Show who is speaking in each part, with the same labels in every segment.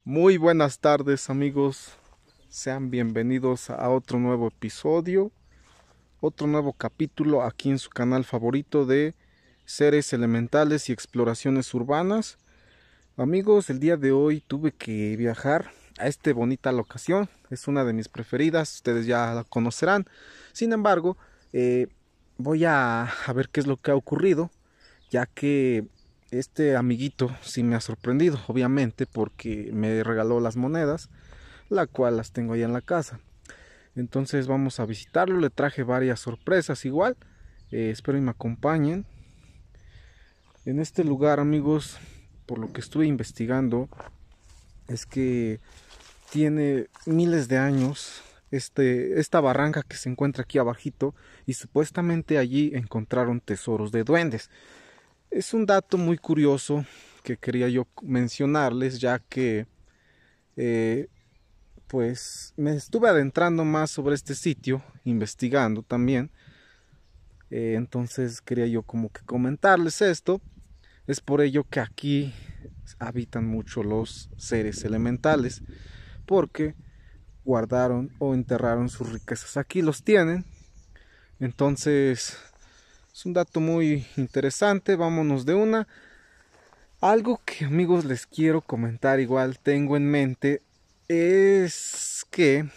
Speaker 1: Muy buenas tardes amigos, sean bienvenidos a otro nuevo episodio, otro nuevo capítulo aquí en su canal favorito de Seres Elementales y Exploraciones Urbanas. Amigos, el día de hoy tuve que viajar a esta bonita locación, es una de mis preferidas, ustedes ya la conocerán. Sin embargo, voy a ver qué es lo que ha ocurrido, ya que este amiguito sí me ha sorprendido, obviamente, porque me regaló las monedas, la cual las tengo ahí en la casa. Entonces vamos a visitarlo, le traje varias sorpresas igual, espero y me acompañen. En este lugar, amigos, por lo que estuve investigando, es que tiene miles de años esta barranca que se encuentra aquí abajito, y supuestamente allí encontraron tesoros de duendes. Es un dato muy curioso que quería yo mencionarles, ya que eh, pues me estuve adentrando más sobre este sitio, investigando también. Entonces quería yo como que comentarles esto. Es por ello que aquí habitan mucho los seres elementales, porque guardaron o enterraron sus riquezas. Aquí los tienen. Entonces es un dato muy interesante. Vámonos de una. Algo que amigos les quiero comentar, igual tengo en mente, es que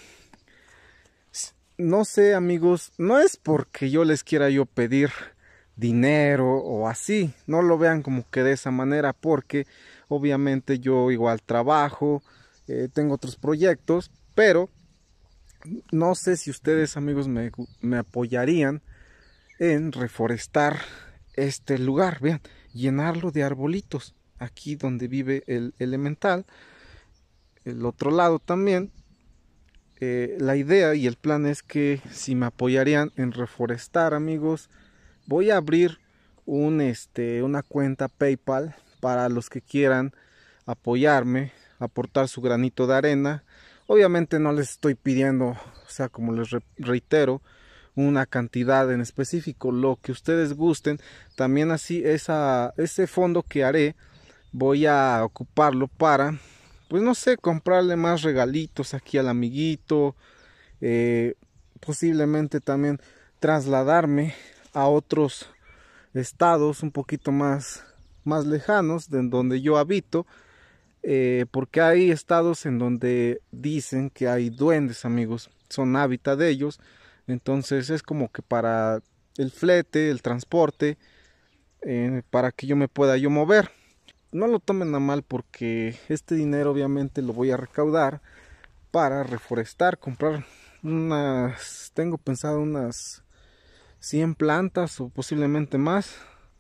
Speaker 1: no sé amigos, no es porque yo les quiera yo pedir dinero o así, no lo vean como que de esa manera, porque obviamente yo igual trabajo, tengo otros proyectos, pero no sé si ustedes amigos me apoyarían en reforestar este lugar, vean, llenarlo de arbolitos, aquí donde vive el elemental, el otro lado también. La idea y el plan es que si me apoyarían en reforestar, amigos, voy a abrir una cuenta PayPal para los que quieran apoyarme, aportar su granito de arena. Obviamente no les estoy pidiendo, o sea, como les reitero, una cantidad en específico, lo que ustedes gusten. También así ese fondo que haré voy a ocuparlo para, pues no sé, comprarle más regalitos aquí al amiguito, eh, posiblemente también trasladarme a otros estados un poquito más lejanos de donde yo habito, porque hay estados en donde dicen que hay duendes, amigos, son hábitat de ellos. Entonces es como que para el flete, el transporte, para que yo me pueda yo mover. No lo tomen a mal, porque este dinero obviamente lo voy a recaudar para reforestar, comprar tengo pensado unas 100 plantas o posiblemente más,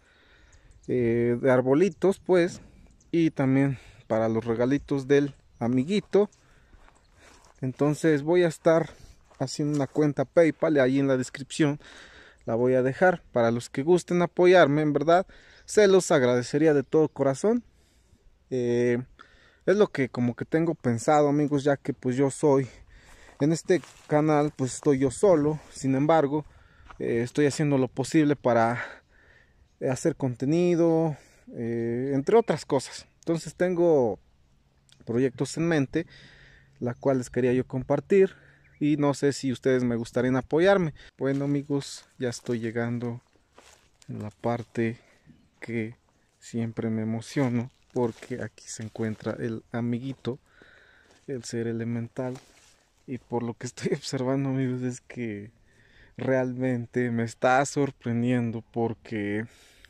Speaker 1: de arbolitos pues, y también para los regalitos del amiguito. Entonces voy a estar haciendo una cuenta PayPal, y ahí en la descripción la voy a dejar para los que gusten apoyarme. En verdad se los agradecería de todo corazón. Eh, es lo que como que tengo pensado, amigos, ya que pues yo soy en este canal, pues estoy yo solo. Sin embargo, estoy haciendo lo posible para hacer contenido, entre otras cosas. Entonces tengo proyectos en mente, la cuales quería yo compartir, y no sé si ustedes me gustarían apoyarme. Bueno amigos, ya estoy llegando en la parte que siempre me emociono, porque aquí se encuentra el amiguito, el ser elemental. Y por lo que estoy observando, amigos, es que realmente me está sorprendiendo, porque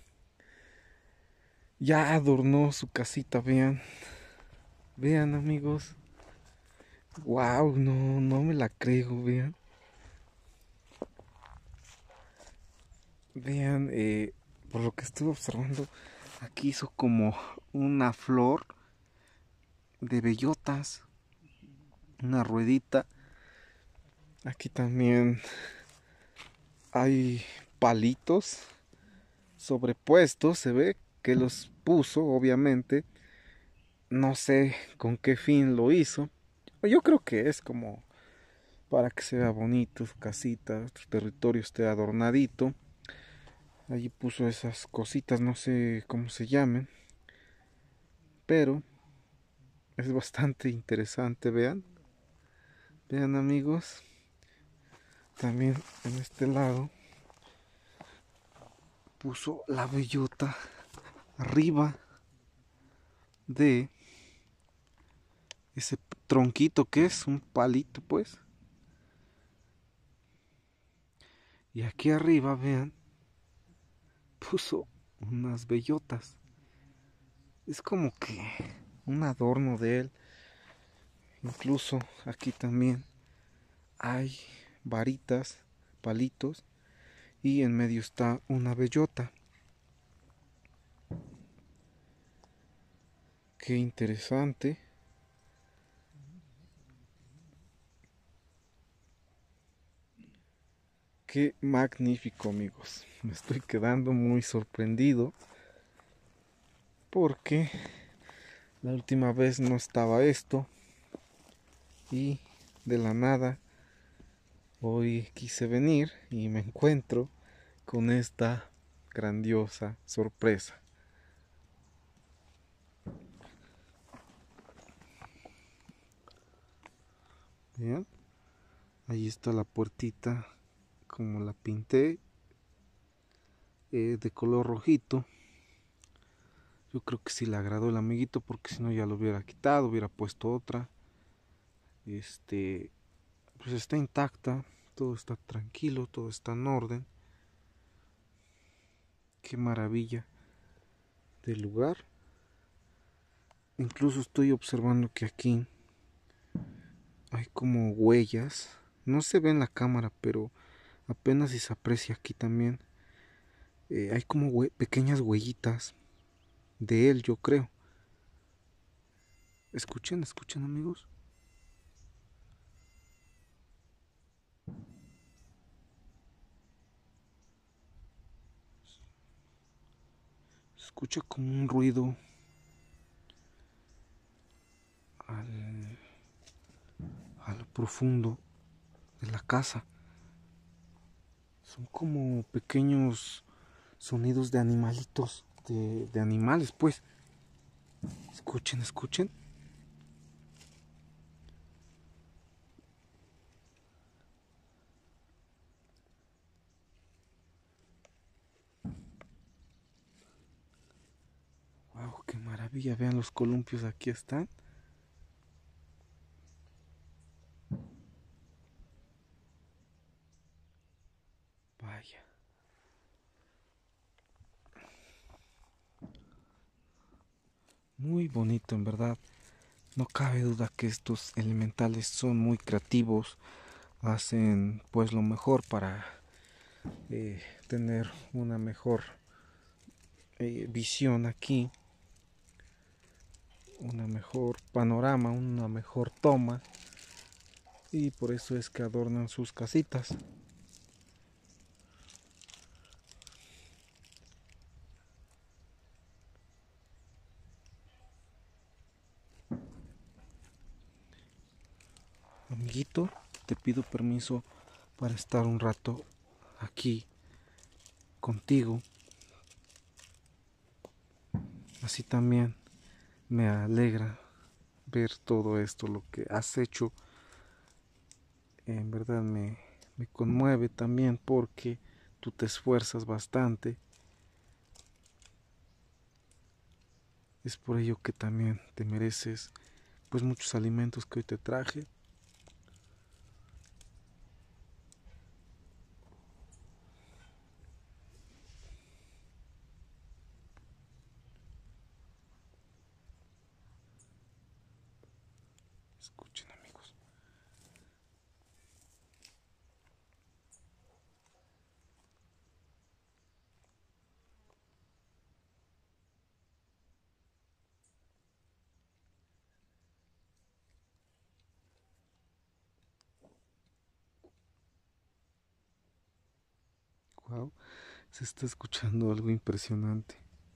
Speaker 1: ya adornó su casita. Vean, vean amigos. Wow, no me la creo. Vean, vean, por lo que estuve observando, aquí hizo como una flor de bellotas, una ruedita. Aquí también hay palitos sobrepuestos, se ve que los puso, obviamente. No sé con qué fin lo hizo. Yo creo que es como para que se vea bonito su casita, su territorio esté adornadito. Allí puso esas cositas, no sé cómo se llamen, pero Es bastante interesante, vean. Vean amigos. También en este lado puso la bellota arriba de ese tronquito que es un palito pues. Y aquí arriba, vean, puso unas bellotas. Es como que un adorno de él. Incluso aquí también hay varitas, palitos, y en medio está una bellota. Qué interesante. Qué magnífico, amigos. Me estoy quedando muy sorprendido porque la última vez no estaba esto y de la nada hoy quise venir y me encuentro con esta grandiosa sorpresa. Vean, ahí está la puertita como la pinté, de color rojito. Yo creo que sí le agradó el amiguito porque si no ya lo hubiera quitado, hubiera puesto otra. Pues está intacta, todo está tranquilo, todo está en orden. Qué maravilla del lugar. Incluso estoy observando que aquí hay como huellas. No se ve en la cámara, pero apenas si se aprecia aquí también. Hay como pequeñas huellitas de él, yo creo. Escuchen, escuchen amigos. Se escucha como un ruido al, a lo profundo de la casa. Son como pequeños sonidos de animalitos, de animales pues. Escuchen, escuchen. Wow, qué maravilla. Vean los columpios, aquí están. Vaya. Muy bonito en verdad. No cabe duda que estos elementales son muy creativos. Hacen pues lo mejor para tener una mejor visión aquí. Una mejor panorama, una mejor toma. Y por eso es que adornan sus casitas. Amiguito, te pido permiso para estar un rato aquí contigo. Así también me alegra ver todo esto, lo que has hecho. En verdad me conmueve también porque tú te esfuerzas bastante. Es por ello que también te mereces pues muchos alimentos que hoy te traje. Escuchen amigos. Wow, se está escuchando algo impresionante.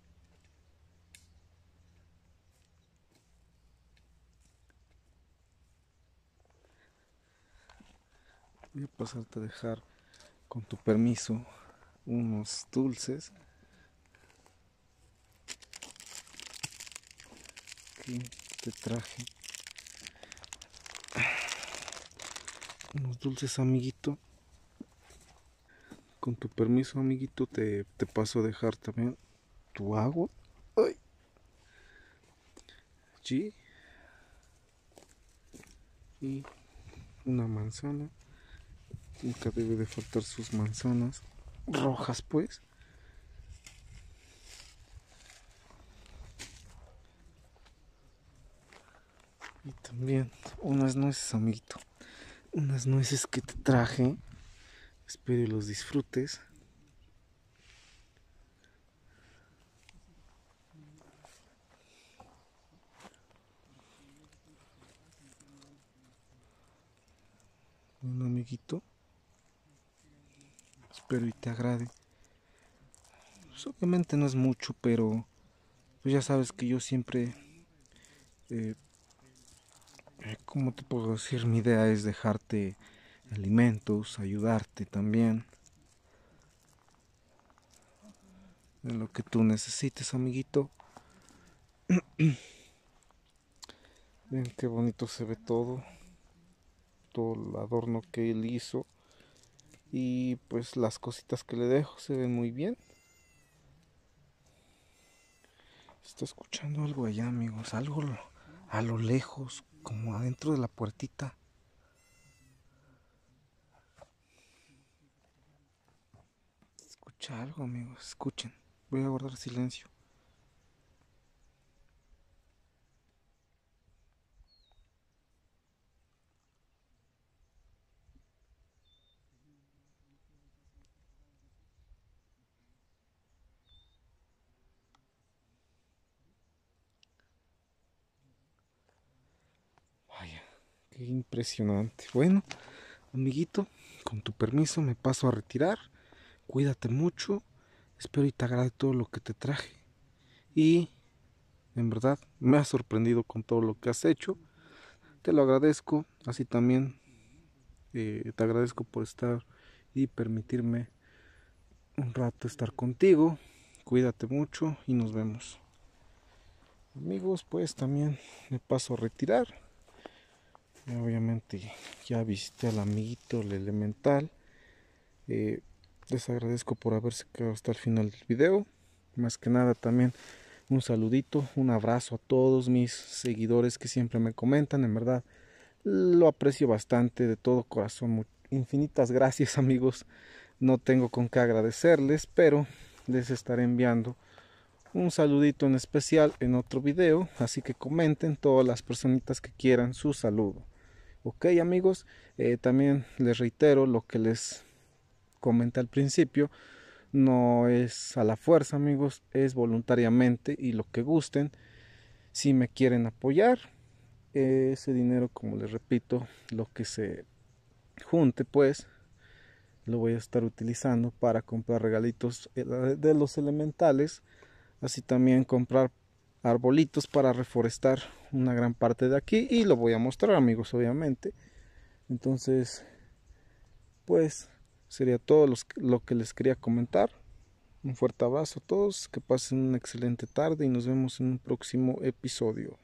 Speaker 1: Voy a pasarte a dejar, con tu permiso, unos dulces que te traje. unos dulces, amiguito. Con tu permiso, amiguito, te paso a dejar también tu agua. Ay. Allí. Y una manzana. Nunca debe de faltar sus manzanas rojas, pues. Y también unas nueces, amiguito. Unas nueces que te traje. Espero los disfrutes. Bueno, amiguito, espero y te agrade. Pues obviamente no es mucho, pero pues ya sabes que yo siempre, eh, ¿cómo te puedo decir? Mi idea es dejarte alimentos, ayudarte también en lo que tú necesites, amiguito. Ven qué bonito se ve todo el adorno que él hizo y pues las cositas que le dejo se ven muy bien. Está escuchando algo allá, amigos, algo a lo lejos, como adentro de la puertita. Escucha algo, amigos, escuchen. Voy a guardar silencio. Vaya, qué impresionante. Bueno, amiguito, con tu permiso me paso a retirar. Cuídate mucho. Espero y te agrade todo lo que te traje. Y en verdad me has sorprendido con todo lo que has hecho. Te lo agradezco. Así también te agradezco por estar y permitirme un rato estar contigo. Cuídate mucho y nos vemos. Amigos, pues también me paso a retirar. Obviamente ya visité al amiguito, el elemental. Les agradezco por haberse quedado hasta el final del video. Más que nada también un saludito, un abrazo a todos mis seguidores que siempre me comentan. En verdad lo aprecio bastante de todo corazón. Infinitas gracias, amigos. No tengo con qué agradecerles, pero les estaré enviando un saludito en especial en otro video. Así que comenten todas las personitas que quieran su saludo. Ok, amigos, también les reitero lo que les comenté al principio. No es a la fuerza, amigos, es voluntariamente y lo que gusten. Si me quieren apoyar, ese dinero, como les repito, lo que se junte, pues lo voy a estar utilizando para comprar regalitos de los elementales, así también comprar arbolitos para reforestar una gran parte de aquí y lo voy a mostrar, amigos, obviamente. Entonces, pues sería todo lo que les quería comentar. Un fuerte abrazo a todos, que pasen una excelente tarde y nos vemos en un próximo episodio.